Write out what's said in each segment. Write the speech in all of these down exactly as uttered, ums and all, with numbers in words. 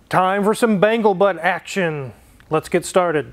Time for some bangle butt action. Let's get started.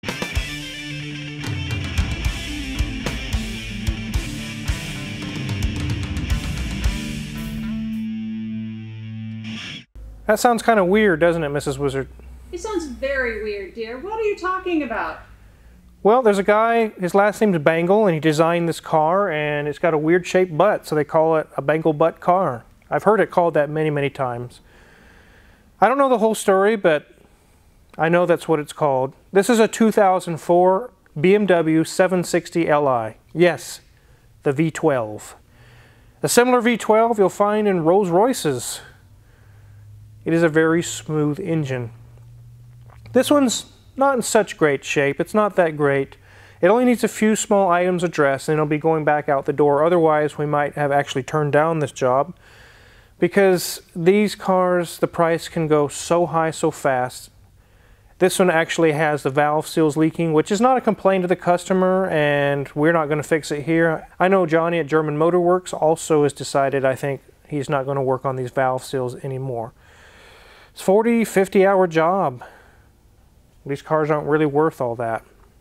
That sounds kind of weird, doesn't it, Missus Wizard? It sounds very weird, dear. What are you talking about? Well, there's a guy, his last name's Bangle, and he designed this car, and it's got a weird shaped butt, so they call it a bangle butt car. I've heard it called that many, many times. I don't know the whole story, but I know that's what it's called. This is a two thousand four B M W seven sixty L I. Yes, the V twelve. A similar V twelve you'll find in Rolls-Royces. It is a very smooth engine. This one's not in such great shape. It's not that great. It only needs a few small items addressed and it'll be going back out the door. Otherwise, we might have actually turned down this job because these cars, the price can go so high so fast. This one actually has the valve seals leaking, which is not a complaint to the customer, and we're not going to fix it here. I know Johnny at German Motor Works also has decided, I think, he's not going to work on these valve seals anymore. It's a forty, fifty hour job. These cars aren't really worth all that.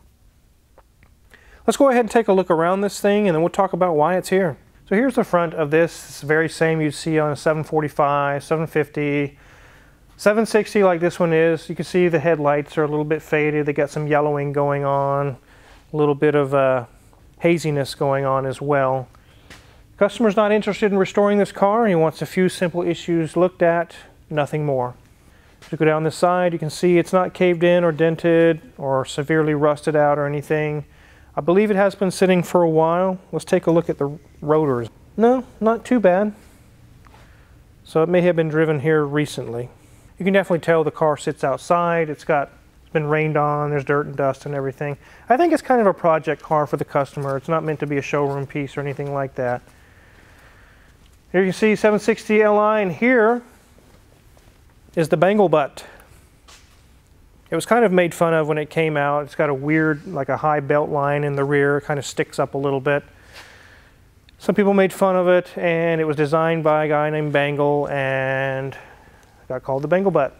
Let's go ahead and take a look around this thing and then we'll talk about why it's here. So here's the front of this. It's the very same you'd see on a seven forty-five, seven fifty, seven sixty like this one is. You can see the headlights are a little bit faded. They got some yellowing going on, a little bit of uh, haziness going on as well. Customer's not interested in restoring this car. He wants a few simple issues looked at, nothing more. If you go down this side, you can see it's not caved in or dented or severely rusted out or anything. I believe it has been sitting for a while. Let's take a look at the rotors. No, not too bad. So it may have been driven here recently. You can definitely tell the car sits outside. It's got, it's been rained on, there's dirt and dust and everything. I think it's kind of a project car for the customer. It's not meant to be a showroom piece or anything like that. Here you can see seven sixty L I, and here is the bangle butt. It was kind of made fun of when it came out. It's got a weird, like a high belt line in the rear. It kind of sticks up a little bit. Some people made fun of it, and it was designed by a guy named Bangle, and got called the bangle butt.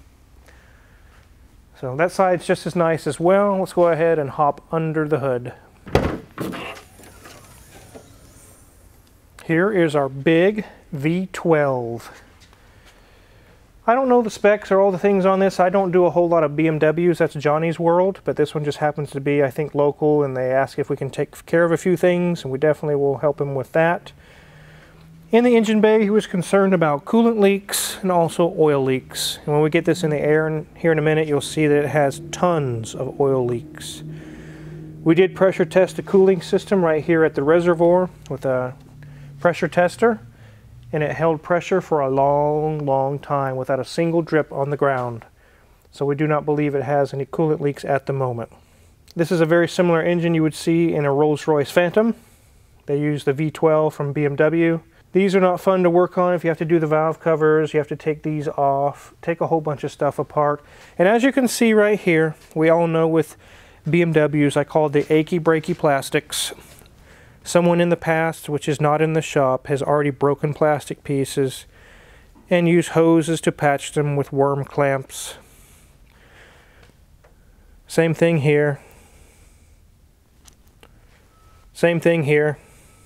So that side's just as nice as well. Let's go ahead and hop under the hood. Here is our big V twelve. I don't know the specs or all the things on this. I don't do a whole lot of B M Ws. That's Johnny's world. But this one just happens to be, I think, local. And they ask if we can take care of a few things. And we definitely will help him with that. In the engine bay, he was concerned about coolant leaks and also oil leaks. And when we get this in the air and here in a minute, you'll see that it has tons of oil leaks. We did pressure test the cooling system right here at the reservoir with a pressure tester. And it held pressure for a long, long time without a single drip on the ground. So we do not believe it has any coolant leaks at the moment. This is a very similar engine you would see in a Rolls-Royce Phantom. They use the V twelve from B M W. These are not fun to work on if you have to do the valve covers. You have to take these off, take a whole bunch of stuff apart. And as you can see right here, we all know with B M Ws, I call it the achy breaky plastics. Someone in the past, which is not in the shop, has already broken plastic pieces and used hoses to patch them with worm clamps. Same thing here. Same thing here.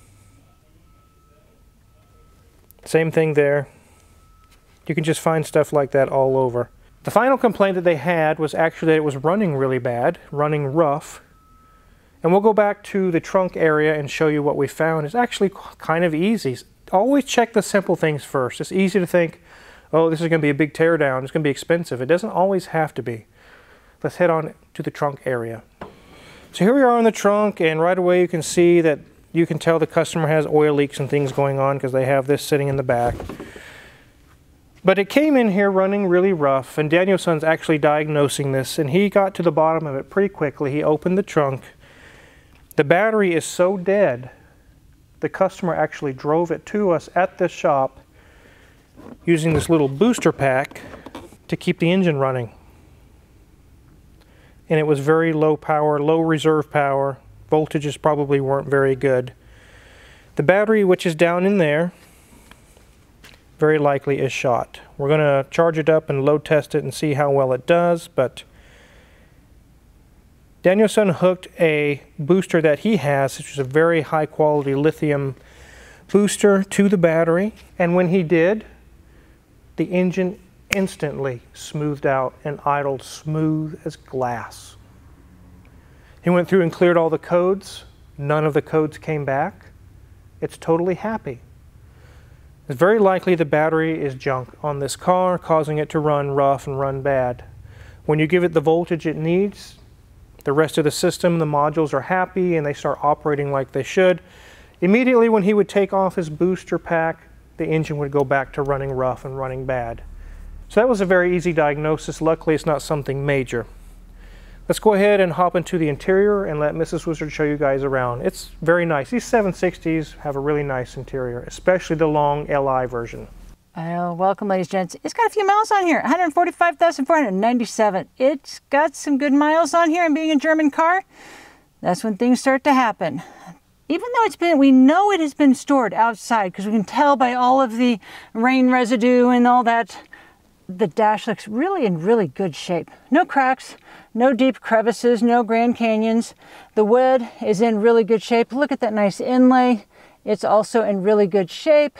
Same thing there. You can just find stuff like that all over. The final complaint that they had was actually that it was running really bad, running rough. And we'll go back to the trunk area and show you what we found. It's actually kind of easy. Always check the simple things first. It's easy to think, oh, this is going to be a big teardown. It's going to be expensive. It doesn't always have to be. Let's head on to the trunk area. So here we are in the trunk, and right away you can see that you can tell the customer has oil leaks and things going on because they have this sitting in the back. But it came in here running really rough, and Danielson's actually diagnosing this, and he got to the bottom of it pretty quickly. He opened the trunk. The battery is so dead, the customer actually drove it to us at this shop using this little booster pack to keep the engine running. And it was very low power, low reserve power. Voltages probably weren't very good. The battery, which is down in there, very likely is shot. We're going to charge it up and load test it and see how well it does, but Danielson hooked a booster that he has, which is a very high quality lithium booster, to the battery, and when he did, the engine instantly smoothed out and idled smooth as glass. He went through and cleared all the codes. None of the codes came back. It's totally happy. It's very likely the battery is junk on this car, causing it to run rough and run bad. When you give it the voltage it needs, the rest of the system, the modules are happy and they start operating like they should. Immediately when he would take off his booster pack, the engine would go back to running rough and running bad. So that was a very easy diagnosis. Luckily, it's not something major. Let's go ahead and hop into the interior and let Missus Wizard show you guys around. It's very nice. These seven sixties have a really nice interior, especially the long L I version. Well, welcome, ladies and gents. It's got a few miles on here, one hundred forty-five thousand four hundred ninety-seven. It's got some good miles on here, and being a German car, that's when things start to happen. Even though it's been, we know it has been stored outside because we can tell by all of the rain residue and all that, the dash looks really in really good shape. No cracks, no deep crevices, no Grand Canyons. The wood is in really good shape. Look at that nice inlay. It's also in really good shape.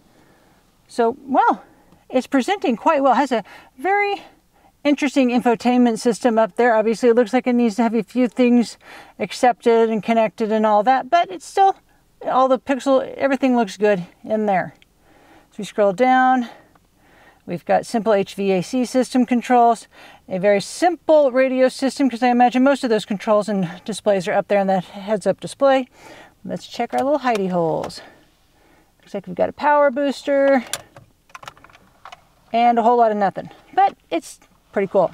So, well, it's presenting quite well. It has a very interesting infotainment system up there. Obviously, it looks like it needs to have a few things accepted and connected and all that, but it's still, all the pixel, everything looks good in there. So we scroll down. We've got simple H V A C system controls, a very simple radio system, because I imagine most of those controls and displays are up there in that heads-up display. Let's check our little hidey holes. Looks like we've got a power booster and a whole lot of nothing, but it's pretty cool.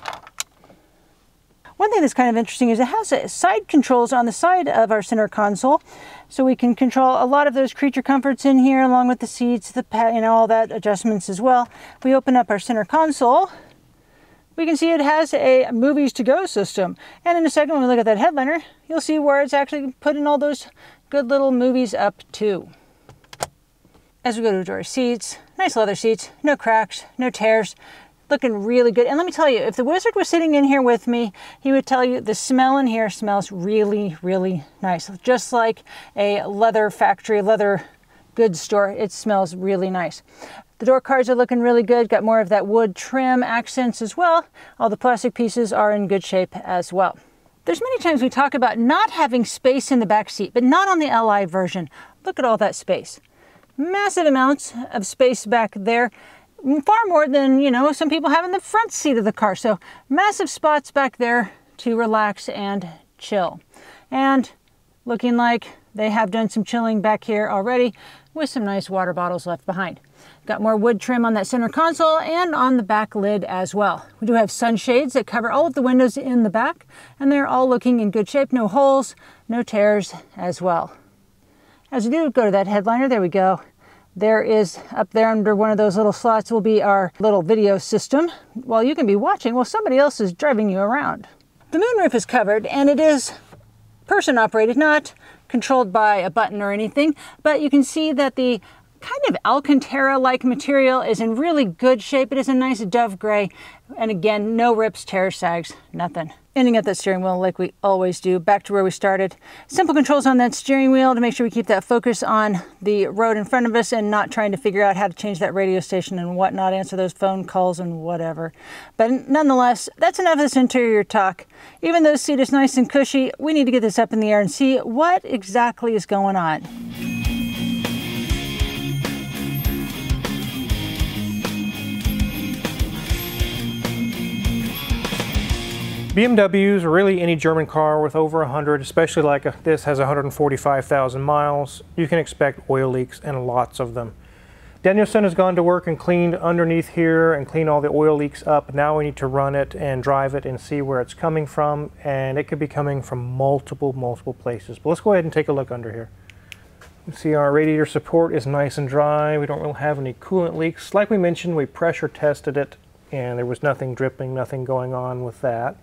One thing that's kind of interesting is it has a side controls on the side of our center console, so we can control a lot of those creature comforts in here, along with the seats, the pad, you know, all that adjustments as well. If we open up our center console, we can see it has a movies to go system. And in a second, when we look at that headliner, you'll see where it's actually putting all those good little movies up too. As we go to our seats, nice leather seats, no cracks, no tears. Looking really good. And let me tell you, if the Wizard was sitting in here with me, he would tell you the smell in here smells really, really nice. Just like a leather factory, leather goods store, it smells really nice. The door cards are looking really good. Got more of that wood trim accents as well. All the plastic pieces are in good shape as well. There's many times we talk about not having space in the back seat, but not on the L I version. Look at all that space. Massive amounts of space back there. Far more than, you know, some people have in the front seat of the car. So massive spots back there to relax and chill. And looking like they have done some chilling back here already with some nice water bottles left behind. Got more wood trim on that center console and on the back lid as well. We do have sunshades that cover all of the windows in the back, and they're all looking in good shape. No holes, no tears as well. As we do go to that headliner, there we go. There is, up there under one of those little slots will be our little video system. While you can be watching, while somebody else is driving you around. The moonroof is covered, and it is person operated, not controlled by a button or anything, but you can see that the kind of Alcantara-like material is in really good shape. It is a nice dove gray, and again, no rips, tears, sags, nothing. Ending at that steering wheel like we always do, back to where we started. Simple controls on that steering wheel to make sure we keep that focus on the road in front of us and not trying to figure out how to change that radio station and whatnot, answer those phone calls and whatever. But nonetheless, that's enough of this interior talk. Even though the seat is nice and cushy, we need to get this up in the air and see what exactly is going on. B M Ws, or really any German car with over one hundred, especially like a, this has one hundred forty-five thousand miles, you can expect oil leaks, and lots of them. Danielson has gone to work and cleaned underneath here and cleaned all the oil leaks up. Now we need to run it and drive it and see where it's coming from, and it could be coming from multiple, multiple places. But let's go ahead and take a look under here. You can see our radiator support is nice and dry. We don't really have any coolant leaks. Like we mentioned, we pressure tested it, and there was nothing dripping, nothing going on with that.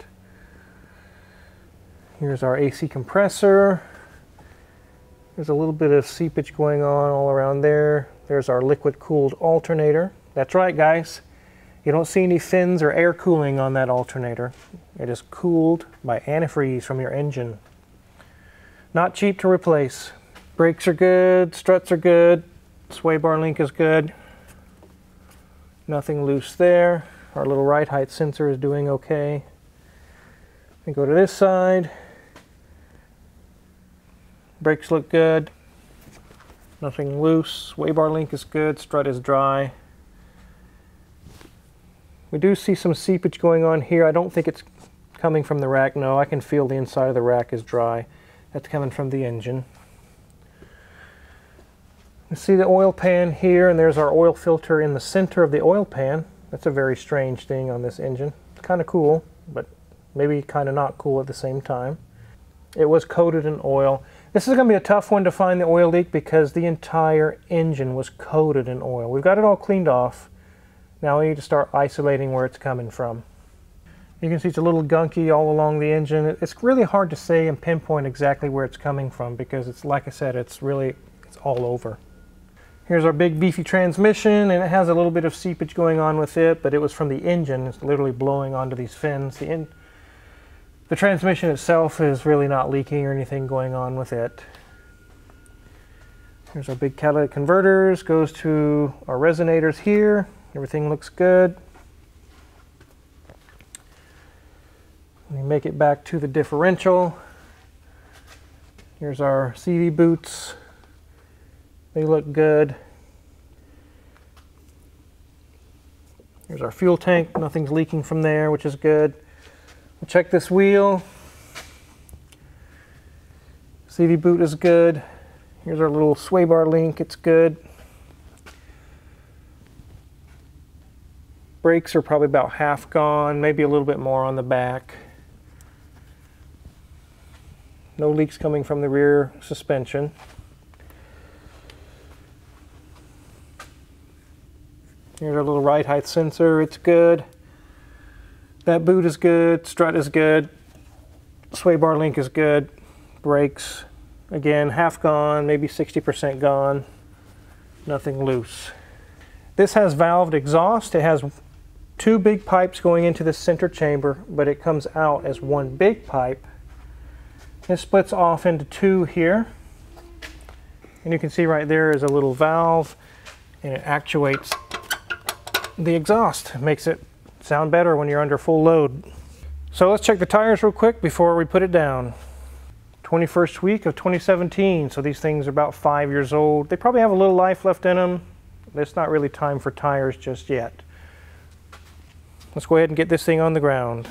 Here's our A C compressor. There's a little bit of seepage going on all around there. There's our liquid cooled alternator. That's right, guys. You don't see any fins or air cooling on that alternator. It is cooled by antifreeze from your engine. Not cheap to replace. Brakes are good, struts are good, sway bar link is good. Nothing loose there. Our little ride height sensor is doing okay. We go to this side. Brakes look good. Nothing loose. Sway bar link is good, strut is dry. We do see some seepage going on here. I don't think it's coming from the rack. No, I can feel the inside of the rack is dry. That's coming from the engine. You see the oil pan here, and there's our oil filter in the center of the oil pan. That's a very strange thing on this engine. Kind of cool, but maybe kind of not cool at the same time. It was coated in oil. This is going to be a tough one to find the oil leak because the entire engine was coated in oil. We've got it all cleaned off. Now we need to start isolating where it's coming from. You can see it's a little gunky all along the engine. It's really hard to say and pinpoint exactly where it's coming from because it's, like I said, it's really, it's all over. Here's our big beefy transmission, and it has a little bit of seepage going on with it, but it was from the engine. It's literally blowing onto these fins. The, in, the transmission itself is really not leaking or anything going on with it. Here's our big catalytic converters, goes to our resonators here. Everything looks good. We make it back to the differential. Here's our C V boots. They look good. Here's our fuel tank. Nothing's leaking from there, which is good. We'll check this wheel. C V boot is good. Here's our little sway bar link. It's good. Brakes are probably about half gone, maybe a little bit more on the back. No leaks coming from the rear suspension. Here's our little ride height sensor, it's good. That boot is good, strut is good, sway bar link is good. Brakes, again, half gone, maybe sixty percent gone. Nothing loose. This has valved exhaust. It has two big pipes going into the center chamber, but it comes out as one big pipe. It splits off into two here. And you can see right there is a little valve, and it actuates the exhaust. It makes it sound better when you're under full load. So let's check the tires real quick before we put it down. twenty-first week of twenty seventeen, so these things are about five years old. They probably have a little life left in them. It's not really time for tires just yet. Let's go ahead and get this thing on the ground.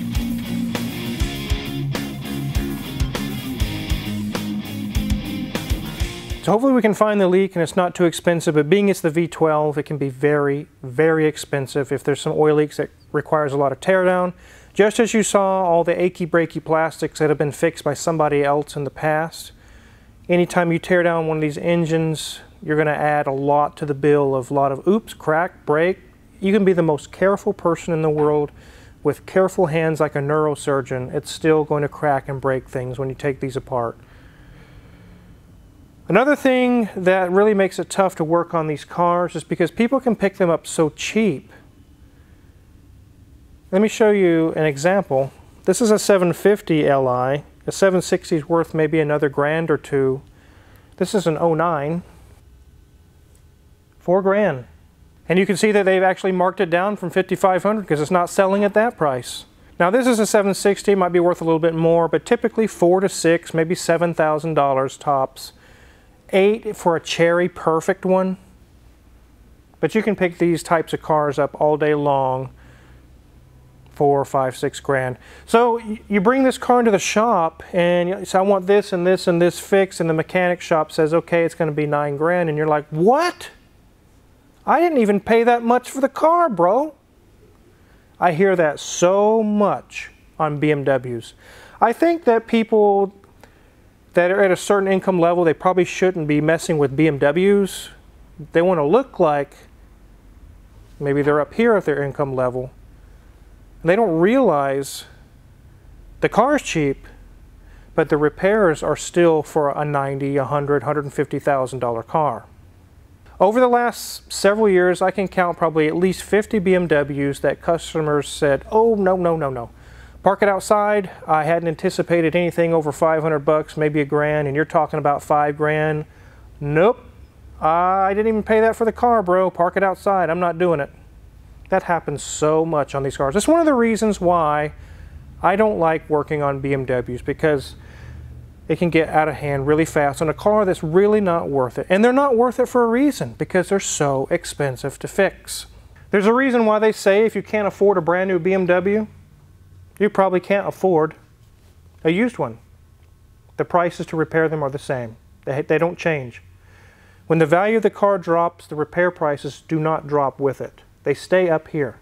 So hopefully we can find the leak and it's not too expensive, but being it's the V twelve, it can be very, very expensive if there's some oil leaks that requires a lot of teardown. Just as you saw all the achy breaky plastics that have been fixed by somebody else in the past, anytime you tear down one of these engines, you're going to add a lot to the bill of a lot of oops, crack, break. You can be the most careful person in the world with careful hands like a neurosurgeon. It's still going to crack and break things when you take these apart. Another thing that really makes it tough to work on these cars is because people can pick them up so cheap. Let me show you an example. This is a seven fifty L I. A seven sixty is worth maybe another grand or two. This is an oh nine. Four grand. And you can see that they've actually marked it down from fifty-five hundred because it's not selling at that price. Now this is a seven sixty, might be worth a little bit more, but typically four to six, maybe seven thousand dollars tops. Eight for a cherry perfect one. But you can pick these types of cars up all day long. Four, five, six grand. So you bring this car into the shop and you say, I want this and this and this fixed, and the mechanic shop says, okay, it's going to be nine grand, and you're like, what? I didn't even pay that much for the car, bro. I hear that so much on B M Ws. I think that people that are at a certain income level, they probably shouldn't be messing with B M Ws. They want to look like maybe they're up here at their income level. And they don't realize the car's cheap, but the repairs are still for a ninety, a hundred, a hundred fifty thousand dollar car. Over the last several years, I can count probably at least fifty B M Ws that customers said, oh, no, no, no, no. Park it outside. I hadn't anticipated anything over five hundred bucks, maybe a grand, and you're talking about five grand. Nope. I didn't even pay that for the car, bro. Park it outside. I'm not doing it. That happens so much on these cars. It's one of the reasons why I don't like working on B M Ws, because it can get out of hand really fast on a car that's really not worth it. And they're not worth it for a reason, because they're so expensive to fix. There's a reason why they say if you can't afford a brand new B M W, you probably can't afford a used one. The prices to repair them are the same. They, they don't change. When the value of the car drops, the repair prices do not drop with it. They stay up here.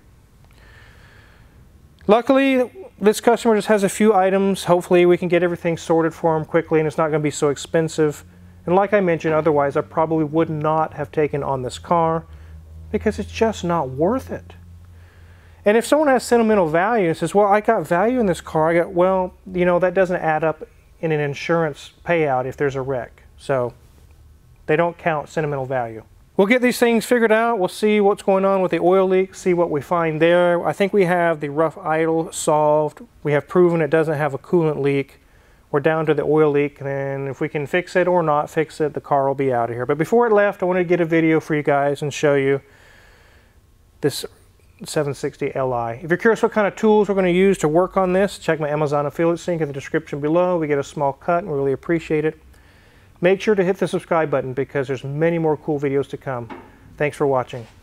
Luckily, this customer just has a few items. Hopefully we can get everything sorted for him quickly and it's not going to be so expensive. And like I mentioned, otherwise I probably would not have taken on this car, because it's just not worth it. And if someone has sentimental value and says, well, I got value in this car, I got, well, you know, that doesn't add up in an insurance payout if there's a wreck. So they don't count sentimental value. We'll get these things figured out. We'll see what's going on with the oil leak, see what we find there. I think we have the rough idle solved. We have proven it doesn't have a coolant leak. We're down to the oil leak, and if we can fix it or not fix it, the car will be out of here. But before it left, I wanted to get a video for you guys and show you this seven sixty L I. If you're curious what kind of tools we're going to use to work on this, check my Amazon affiliate link in the description below. We get a small cut and we really appreciate it. Make sure to hit the subscribe button, because there's many more cool videos to come. Thanks for watching.